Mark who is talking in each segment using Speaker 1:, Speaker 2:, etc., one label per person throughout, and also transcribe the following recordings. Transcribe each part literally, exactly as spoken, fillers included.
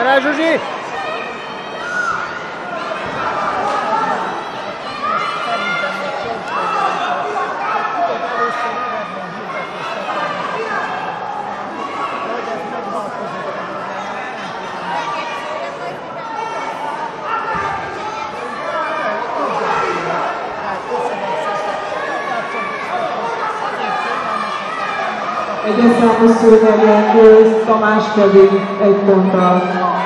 Speaker 1: Gyere, Zsuzsi!
Speaker 2: Egyes számú szőnyegyen győz, Tamás Kevin egy ponttal.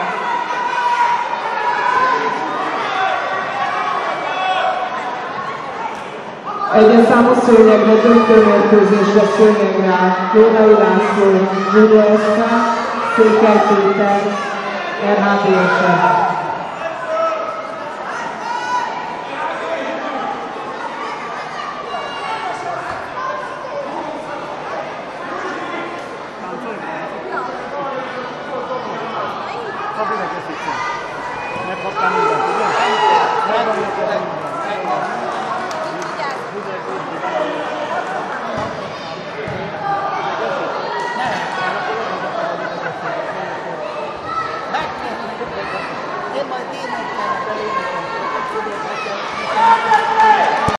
Speaker 2: Egyes számú szőnyegre döntőmérkőzésre szőnyegre Lónai László, Zsuzsa Eszter, Székely Péter, er há té es e.
Speaker 1: Megkaptam mindent, ugye?